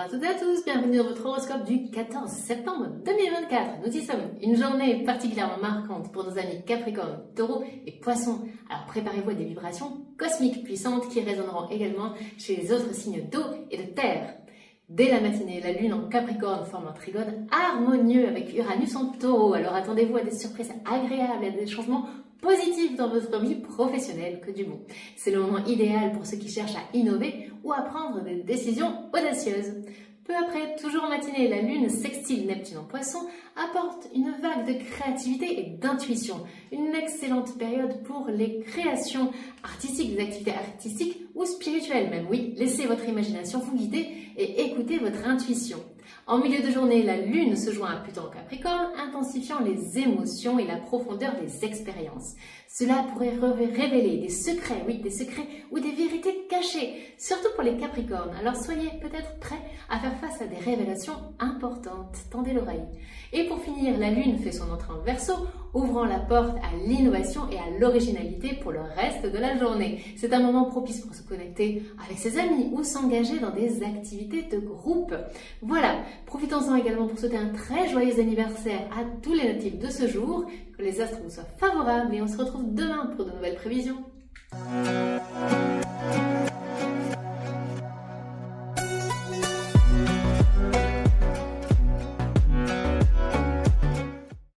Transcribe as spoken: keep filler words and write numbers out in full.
à toutes et à tous, bienvenue dans votre horoscope du quatorze septembre deux mille vingt-quatre. Nous y sommes, une journée particulièrement marquante pour nos amis Capricorne, Taureau et Poissons. Alors préparez-vous à des vibrations cosmiques puissantes qui résonneront également chez les autres signes d'eau et de terre. Dès la matinée, la lune en Capricorne forme un trigone harmonieux avec Uranus en Taureau. Alors attendez-vous à des surprises agréables et à des changements positifs dans votre vie professionnelle que du bon. C'est le moment idéal pour ceux qui cherchent à innover ou à prendre des décisions audacieuses. Peu après, toujours en matinée, la lune sextile Neptune en Poisson apporte une vague de créativité et d'intuition. Une excellente période pour les créations artistiques, des activités artistiques ou spirituelles même. Oui, laissez votre imagination vous guider et écoutez votre intuition. En milieu de journée, la lune se joint à Pluton en Capricorne, intensifiant les émotions et la profondeur des expériences. Cela pourrait révéler des secrets, oui, des secrets ou des vérités cachées, surtout pour les Capricornes. Alors soyez peut-être prêts à faire face à des révélations importantes. Tendez l'oreille. Et pour finir, la lune fait son entrée en Verseau, ouvrant la porte à l'innovation et à l'originalité pour le reste de la journée. C'est un moment propice pour se connecter avec ses amis ou s'engager dans des activités de groupe. Voilà, profitons-en également pour souhaiter un très joyeux anniversaire à tous les natifs de ce jour, que les astres vous soient favorables et on se retrouve demain pour de nouvelles prévisions.